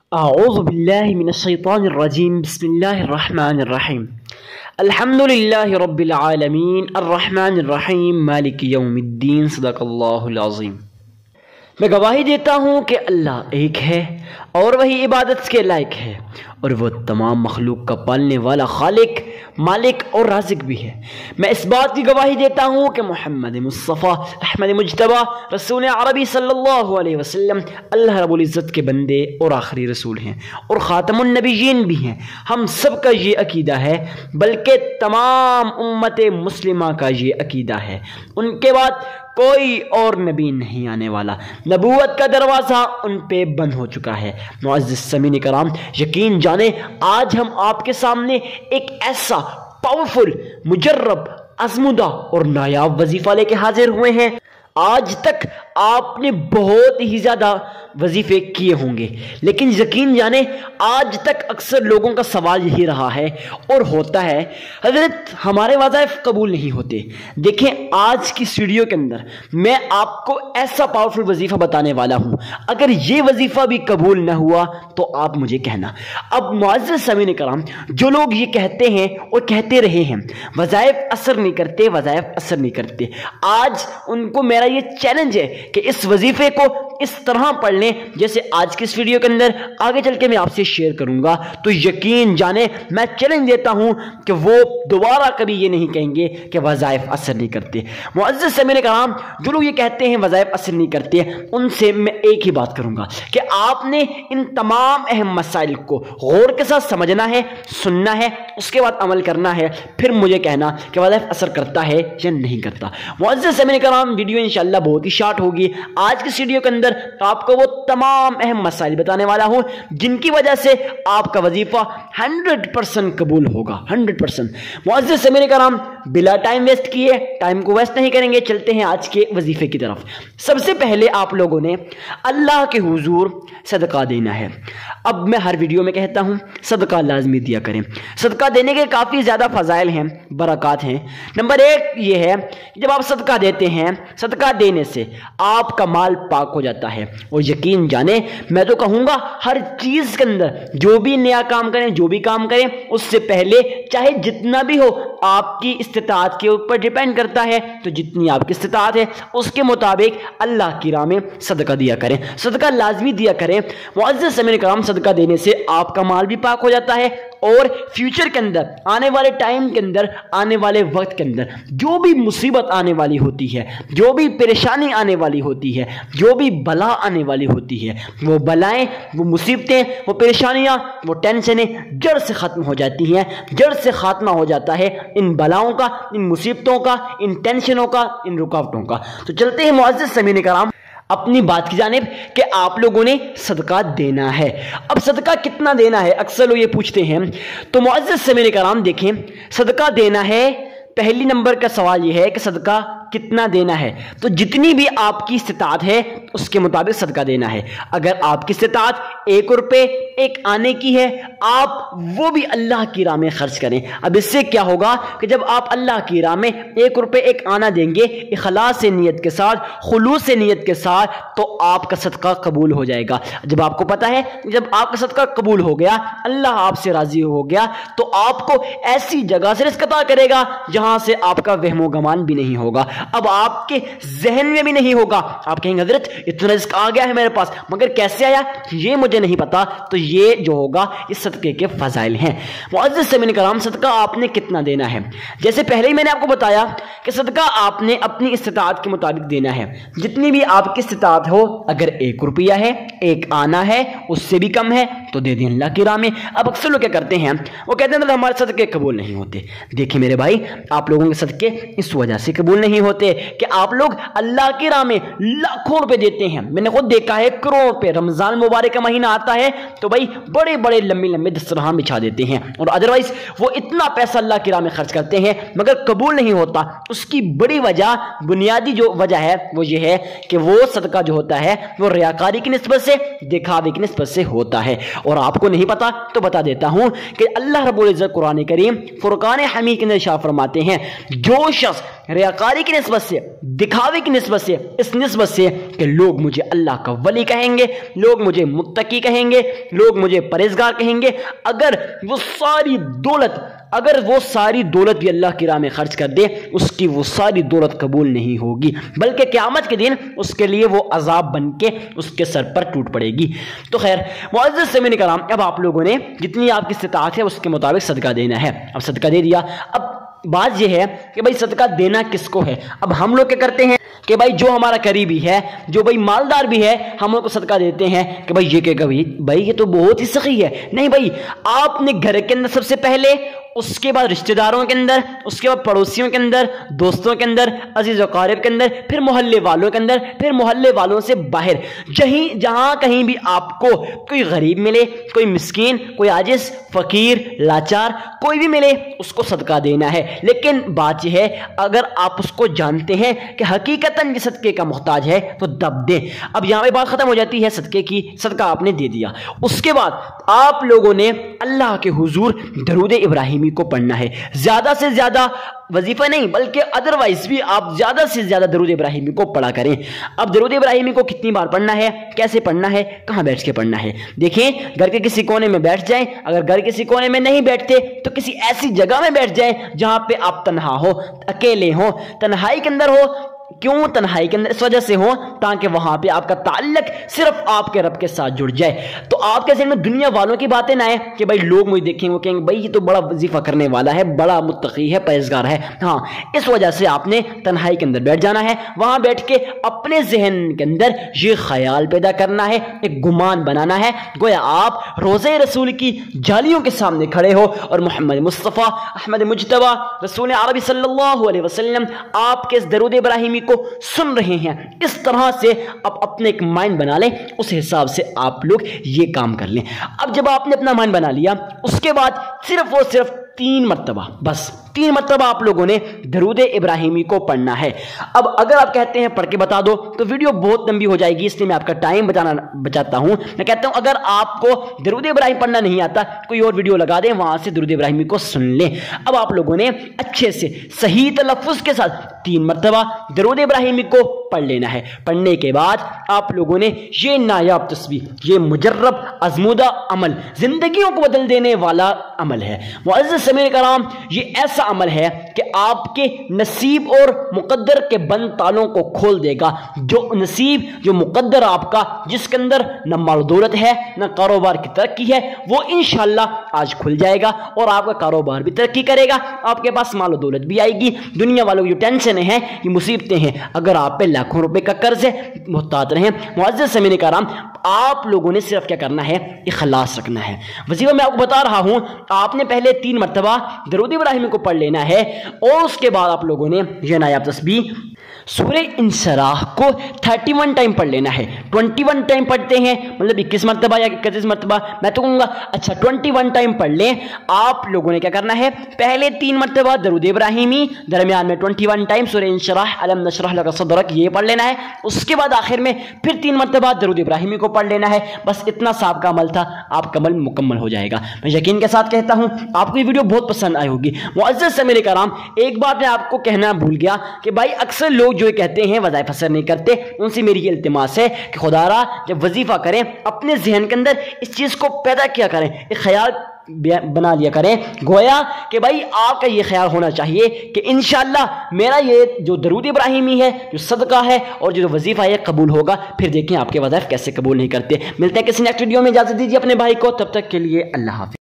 أعوذ بالله من الشيطان الرجيم بسم الله الرحمن الرحيم الحمد لله رب العالمين الرحمن الرحيم مالك يوم الدين صدق اللہ العظیم۔ میں گواہی دیتا ہوں کہ اللہ ایک ہے اور وہی عبادت کے لائق ہے، اور وہ تمام مخلوق کا پالنے والا خالق، مالک اور رازق بھی ہے۔ میں اس بات کی گواہی دیتا ہوں کہ محمد مصطفیٰ احمد مجتبیٰ رسول عربی صلی اللہ علیہ وسلم اللہ رب العزت کے بندے اور آخری رسول ہیں اور خاتم النبیین بھی ہیں۔ ہم سب کا یہ عقیدہ ہے، بلکہ تمام امت مسلمہ کا یہ عقیدہ ہے، ان کے بعد کوئی اور نبی نہیں آنے والا، نبوت کا دروازہ ان پہ بند ہو چکا ہے۔ معزز سامعین کرام، یقین جانیں آج ہم آپ کے سامنے ایک ایسا پاورفل، مجرب، آزمودہ اور نایاب وظیفہ لے کے حاضر ہوئے ہیں۔ آج تک آپ نے بہت ہی زیادہ وظیفے کیے ہوں گے، لیکن یقین جانیں آج تک اکثر لوگوں کا سوال یہی رہا ہے اور ہوتا ہے، حضرت ہمارے وظائف قبول نہیں ہوتے۔ دیکھیں آج کی ویڈیو کے اندر میں آپ کو ایسا پاورفل وظیفہ بتانے والا ہوں، اگر یہ وظیفہ بھی قبول نہ ہوا تو آپ مجھے کہنا۔ اب معزز سامعین کرام، جو لوگ یہ کہتے ہیں اور کہتے رہے ہیں وظائف اثر نہیں کرتے، وظائف اثر نہیں کرتے، آج ان کو میرا یہ چیلنج ہے کہ اس وظیفے کو اس طرح پڑھ لیں جیسے آج کی اس ویڈیو کے اندر آگے چل کے میں آپ سے شیئر کروں گا، تو یقین جانیں میں چیلنج دیتا ہوں کہ وہ دوبارہ کبھی یہ نہیں کہیں گے کہ وظائف اثر نہیں کرتے۔ معزز سامعین کرام، جو لوگ یہ کہتے ہیں وظائف اثر نہیں کرتے، ان سے میں ایک ہی بات کروں گا کہ آپ نے ان تمام اہم مسائل کو غور کے ساتھ سمجھنا ہے، سننا ہے، اس کے بعد عمل کرنا ہے، پھر مجھے کہنا کہ وظائف اثر کرتا ہے یا نہیں کرتا۔ معزز سامعین کرام، ویڈیو انشاءاللہ بہت ہی شارٹ ہوگی۔ آج کی ویڈیو کے اندر آپ کو وہ تمام اہم مسائل بتانے والا ہوں جن کی وجہ سے آپ کا وظیفہ 100% قبول ہوگا، 100%۔ معزز سامعین کرام، بلا ٹائم ویسٹ کیے، ٹائم کو ویسٹ نہیں کریں گے، چلتے ہیں آج کے وظیفے کی طرف۔ سب سے پہلے آپ لوگوں نے اللہ کے حضور صدقہ دینا ہے۔ اب میں ہر ویڈیو میں کہتا ہوں صدقہ لازمی دیا کریں۔ صدقہ دینے کے کافی زیادہ فضائل ہیں، برکات ہیں۔ نمبر ایک یہ ہے کہ جب آپ صدقہ دیتے ہیں، صدقہ دینے سے آپ کا مال پاک ہو جاتا ہے، اور یقین جانیں میں تو کہوں گا ہر چیز کے اندر جو بھی نیا کام کریں، جو بھی کام کریں، اس سے پہلے چاہے جتنا بھی ہو آپ کی استطاعت کے اوپر ڈیپینڈ کرتا ہے، تو جتنی آپ کی استطاعت ہے اس کے مطابق اللہ کی راہ میں صدقہ دیا کریں، صدقہ لازمی دیا کریں۔ معزز سامعین کرام، صدقہ دینے سے آپ کا مال بھی پاک ہو جاتا ہے، اور فیوچر کے اندر، آنے والے ٹائم کے اندر، آنے والے وقت کے اندر جو بھی مصیبت آنے والی ہوتی ہے، جو بھی پریشانی آنے والی ہوتی ہے، جو بھی بلا آنے والی ہوتی ہے، وہ بلائیں، وہ مصیبتیں، وہ پریشانیاں، وہ ٹینشنیں جڑ سے ختم ہو جاتی ہیں، جڑ سے خاتمہ ہو جاتا ہے ان بلاؤں کا، ان مصیبتوں کا، ان ٹینشنوں کا، ان رکاوٹوں کا۔ تو چلتے ہیں معزز سامعین کرام اپنی بات کی جانب کہ آپ لوگوں نے صدقہ دینا ہے۔ اب صدقہ کتنا دینا ہے، اکثر لوگ یہ پوچھتے ہیں۔ تو معزز سامعین کرام دیکھیں، صدقہ دینا ہے، پہلی نمبر کا سوال یہ ہے کہ صدقہ کتنا دینا ہے۔ تو جتنی بھی آپ کی استطاعت ہے اس کے مطابق صدقہ دینا ہے۔ اگر آپ کی استطاعت 1 روپے 1 آنے کی ہے، آپ وہ بھی اللہ کی راہ میں خرچ کریں۔ اب اس سے کیا ہوگا کہ جب آپ اللہ کی راہ میں 1 روپے 1 آنا دیں گے اخلاص سے، نیت کے ساتھ، خلوص سے نیت کے ساتھ، تو آپ کا صدقہ قبول ہو جائے گا۔ جب آپ کو پتا ہے جب آپ کا صدقہ قبول ہو گیا، اللہ آپ سے راضی ہو گیا، تو آپ کو ایسی جگہ سے رزق عطا کرے گا جہاں سے آپ کا وہم و گمان بھی نہیں ہوگا۔ اب آپ کے ذہن میں بھی نہیں ہوگا، آپ کہیں گے حضرت اتنا رزق آ گیا ہے میرے پاس، مگر کیسے آیا یہ مجھے نہیں پتا۔ تو یہ جو ہوگا اس صدقے کے فضائل ہیں۔ معزز سامعین کرام، صدقہ آپ نے کتنا دینا ہے؟ جیسے پہلے ہی میں نے آپ کو بتایا کہ صدقہ آپ نے اپنی استطاعت کے مطابق دینا ہے، جتنی بھی آپ کی استطاعت ہو۔ اگر 1 روپیہ ہے، 1 آنا ہے، اس سے بھی کم ہے تو دے دیں اللہ کی راہ میں۔ اب اکثر لوگ کیا کرتے ہیں، وہ کہتے ہیں ہمارے صدقے قبول نہیں ہوتے۔ دیکھیں میرے بھائی، آپ لوگوں کے صدقے اس وجہ سے قبول نہیں ہوتے کہ آپ لوگ اللہ کی راہ میں لاکھوں روپے دیتے ہیں۔ میں نے خود دیکھا ہے کروڑوں روپے۔ رمضان مبارک کا مہینہ آتا ہے تو بھائی بڑے بڑے لمبے لمبے دسترخوان بچھا دیتے ہیں، اور ادروائز وہ اتنا پیسہ اللہ کی راہ میں خرچ کرتے ہیں مگر قبول نہیں ہوتا۔ اس کی بڑی وجہ، بنیادی جو وجہ ہے وہ یہ ہے کہ وہ صدقہ جو ہوتا ہے وہ ریاکاری کی نسبت سے، دکھاوے کی نسبت سے ہوتا ہے۔ اور آپ کو نہیں پتا تو بتا دیتا ہوں کہ اللہ رب العزت قرآن کریم فرقان حمید کے اندر ارشاد فرماتے ہیں، جو شخص रियाकारी की निस्बत से, दिखावे की निस्बत से, इस निस्बत से कि लोग मुझे अल्लाह का वली कहेंगे, लोग मुझे मुत्तकी कहेंगे, लोग मुझे परहेजगार कहेंगे, अगर वो सारी दौलत भी अल्लाह की राह में खर्च कर दे, उसकी वो सारी दौलत कबूल नहीं होगी, बल्कि क़यामत के दिन उसके लिए वो अजाब बन के उसके सर पर टूट पड़ेगी। तो खैर मुअज़्ज़ज़ सामीन कराम, अब आप लोगों ने जितनी आपकी इस्तिताअत है उसके मुताबिक सदका देना है। अब सदका दे दिया, अब बात यह है कि भाई सदका देना किसको है। अब हम लोग क्या करते हैं कि भाई जो हमारा करीबी है, जो भाई मालदार भी है, हम लोग को सदका देते हैं कि भाई ये क्या, भाई ये तो बहुत ही सही है। नहीं भाई, आपने घर के अंदर सबसे पहले, उसके बाद रिश्तेदारों के अंदर, उसके बाद पड़ोसियों के अंदर, दोस्तों के अंदर, अजीज वकारिब के अंदर, फिर मोहल्ले वालों के अंदर, फिर मोहल्ले वालों से बाहर, जहां कहीं भी आपको कोई गरीब मिले, कोई मिस्कीन, कोई आजिज, फकीर, लाचार, कोई भी मिले, उसको सदका देना है। लेकिन बात यह है, अगर आप उसको जानते हैं कि हकीकतन ये सदके का मोहताज है तो दब दें। अब यहां पे बात खत्म हो जाती है सदके की, सदका आपने दे दिया, उसके बाद आप लोगों ने अल्लाह के हुजूर दरूद इब्राहिमी को पढ़ना है। ज्यादा से ज्यादा वजीफा नहीं बल्कि अदरवाइज भी आप ज्यादा से ज्यादा दरूद इब्राहिमी को पढ़ा करें। अब दरूद इब्राहिमी को कितनी बार पढ़ना है, कैसे पढ़ना है, कहां बैठ के पढ़ना है? देखिए, घर के किसी कोने में बैठ जाएं, अगर घर के किसी कोने में नहीं बैठते तो किसी ऐसी जगह में बैठ जाएं जहां पे आप तन्हा हो, अकेले हो, तन्हाई के अंदर हो। क्यों तन्हाई के अंदर? इस वजह से हो ताकि वहां पे आपका ताल्लुक सिर्फ आपके रब के साथ जुड़ जाए। तो आपके ज़हन में दुनिया वालों की बातें ना आए कि भाई लोग मुझे देखेंगे, वो कहेंगे भाई ये तो बड़ा वजीफा करने वाला है, बड़ा मुत्तकी है, परहेजगार है। हाँ, इस वजह से आपने तन्हाई के अंदर बैठ जाना है। वहां बैठ के अपने जहन के अंदर ये ख्याल पैदा करना है, एक गुमान बनाना है, गोया आप रोज़े रसूल की जालियों के सामने खड़े हो और मोहम्मद मुस्तफ़ा अहमद मुज्तबा रसूल अरबी सल्लल्लाहु अलैहि वसल्लम आपके इस दरूद इब्राहिमी को सुन रहे हैं। इस तरह से आप अपने एक माइंड बना लें, उस हिसाब से आप लोग ये काम कर लें। अब जब आपने अपना माइंड बना लिया, उसके बाद सिर्फ और सिर्फ 3 मरतबा, बस 3 मरतबा आप लोगों ने दरूद इब्राहिमी को पढ़ना है। अब अगर आप कहते हैं पढ़ के बता दो तो वीडियो बहुत लंबी हो जाएगी, इसलिए मैं आपका टाइम बचाता हूं। मैं कहता हूं अगर आपको दरूद इब्राहिम पढ़ना नहीं आता, कोई और वीडियो लगा दें, वहां से दरूद इब्राहिमी को सुन लें। अब आप लोगों ने अच्छे से सही तलफ़्फ़ुज़ के साथ 3 मरतबा दरूद इब्राहिमी को पढ़ लेना है। पढ़ने के बाद आप लोगों ने ये नायाब तस्बीह, ये मुजर्रब आज़मूदा अमल, जिंदगियों को बदल देने वाला अमल है। मुअज़्ज़ज़ सामीन कराम, ये ऐसा अमल है कि आपके नसीब और मुकद्दर के बंद तालों को खोल देगा। जो नसीब, जो मुकद्दर आपका, जिसके अंदर न माल दौलत है, न कारोबार की तरक्की है, वो इंशाअल्लाह आज खुल जाएगा और आपका कारोबार भी तरक्की करेगा, आपके पास माल दौलत भी आएगी। दुनिया वालों की जो टेंशन है, ये मुसीबतें हैं, अगर आप पे लाखों रुपए का कर्ज है, मुहतात रहें। मुअज़्ज़ज़ सामीन कराम, आप लोगों ने सिर्फ क्या करना है, इखलास रखना है। वजीफा मैं आपको बता रहा हूं, आपने पहले 3 मरतबा दरूद इब्राहिमी को पढ़ लेना है और उसके बाद आप लोगों ने यह नायाब तस्बीह सूरह इंशराह को 31 टाइम पढ़ लेना है। 21 टाइम पढ़ते हैं, मतलब 21 मरतबा या 31 मरतबा, मैं तो कहूँगा अच्छा 21 टाइम पढ़ लें। आप लोगों ने क्या करना है, पहले 3 मरतबा दरूद इब्राहिमी, दरमियान में 21 टाइम सूरह इंशराह अलम नशरह लका सदरक ये पढ़ लेना है। उसके बाद आखिर में फिर 3 मरतबा दरूद इब्राहिमी को पढ़ लेना है। बस इतना सा आपका अमल था, आपका अमल मुकम्मल हो जाएगा। मैं यकीन के साथ कहता हूँ आपको ये वीडियो बहुत पसंद आई होगी। मुअज़्ज़ज़ सामीन कराम, एक बात मैं आपको कहना भूल गया कि भाई अक्सर लोग जो कहते हैं वज़ाइफ़ असर नहीं करते, उनसे मेरी ये इल्तिमास है कि खुदारा जब वजीफा करें अपने जहन के अंदर इस चीज़ को पैदा किया करें, एक ख्याल बना लिया करें, गोया कि भाई आपका ये ख्याल होना चाहिए कि इंशाअल्लाह मेरा ये जो दरूद इब्राहिमी है, जो सदका है और जो वजीफा है कबूल होगा। फिर देखें आपके वज़ाइफ़ कैसे कबूल नहीं करते। मिलते हैं किसी नेक्स्ट वीडियो में, इजाज़त दीजिए अपने भाई को, तब तक के लिए अल्लाह हाफ़िज़।